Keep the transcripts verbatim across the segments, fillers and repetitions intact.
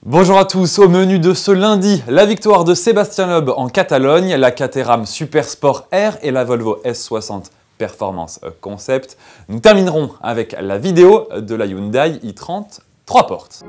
Bonjour à tous, au menu de ce lundi, la victoire de Sébastien Loeb en Catalogne, la Caterham Supersport R et la Volvo S soixante Performance Concept. Nous terminerons avec la vidéo de la Hyundai i trente trois portes.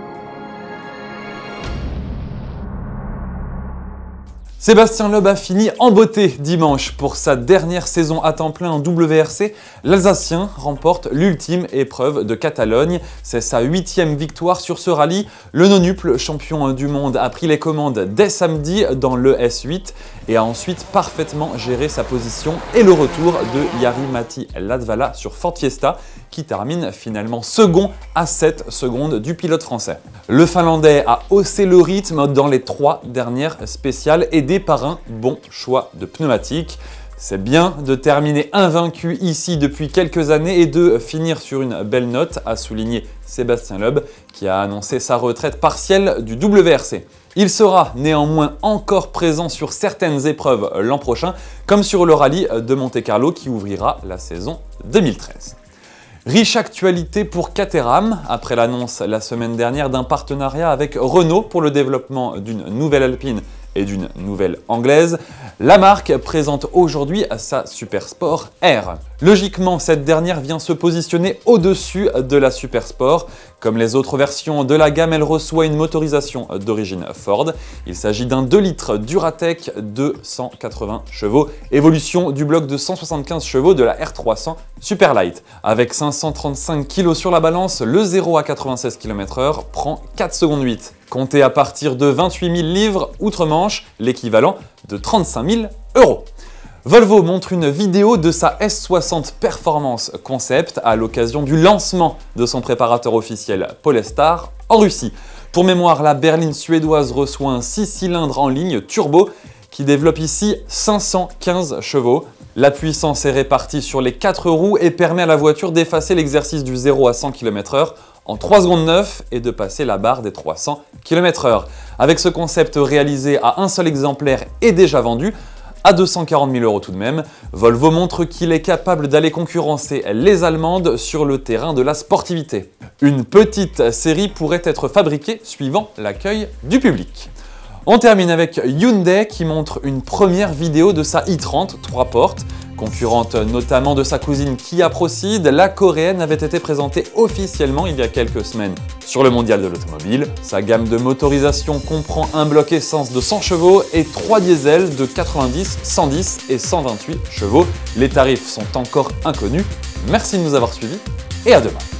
Sébastien Loeb a fini en beauté dimanche pour sa dernière saison à temps plein en W R C. L'Alsacien remporte l'ultime épreuve de Catalogne. C'est sa huitième victoire sur ce rallye. Le nonuple champion du monde a pris les commandes dès samedi dans le S huit et a ensuite parfaitement géré sa position et le retour de Jari-Matti Latvala sur Ford Fiesta qui termine finalement second à sept secondes du pilote français. Le Finlandais a haussé le rythme dans les trois dernières spéciales aidé par un bon choix de pneumatiques. C'est bien de terminer invaincu ici depuis quelques années et de finir sur une belle note, a souligné Sébastien Loeb, qui a annoncé sa retraite partielle du W R C. Il sera néanmoins encore présent sur certaines épreuves l'an prochain, comme sur le rallye de Monte-Carlo qui ouvrira la saison deux mille treize. Riche actualité pour Caterham, après l'annonce la semaine dernière d'un partenariat avec Renault pour le développement d'une nouvelle Alpine et d'une nouvelle anglaise, la marque présente aujourd'hui sa Supersport R. Logiquement, cette dernière vient se positionner au-dessus de la Supersport. Comme les autres versions de la gamme, elle reçoit une motorisation d'origine Ford. Il s'agit d'un deux litres Duratec de cent quatre-vingts chevaux, évolution du bloc de cent soixante-quinze chevaux de la R trois cents Superlight. Avec cinq cent trente-cinq kilos sur la balance, le zéro à quatre-vingt-seize kilomètres heure prend quatre secondes huit. Comptez à partir de vingt-huit mille livres outre-Manche, l'équivalent de trente-cinq mille euros. Volvo montre une vidéo de sa S soixante Performance Concept à l'occasion du lancement de son préparateur officiel Polestar en Russie. Pour mémoire, la berline suédoise reçoit un six cylindres en ligne turbo qui développe ici cinq cent quinze chevaux. La puissance est répartie sur les quatre roues et permet à la voiture d'effacer l'exercice du zéro à cent kilomètres heure en trois secondes neuf et de passer la barre des trois cents kilomètres heure. Avec ce concept réalisé à un seul exemplaire et déjà vendu, à deux cent quarante mille euros tout de même, Volvo montre qu'il est capable d'aller concurrencer les Allemandes sur le terrain de la sportivité. Une petite série pourrait être fabriquée suivant l'accueil du public. On termine avec Hyundai qui montre une première vidéo de sa i trente trois portes. Concurrente notamment de sa cousine Kia Proceed, la coréenne avait été présentée officiellement il y a quelques semaines sur le mondial de l'automobile. Sa gamme de motorisation comprend un bloc essence de cent chevaux et trois diesels de quatre-vingt-dix, cent dix et cent vingt-huit chevaux. Les tarifs sont encore inconnus. Merci de nous avoir suivis et à demain.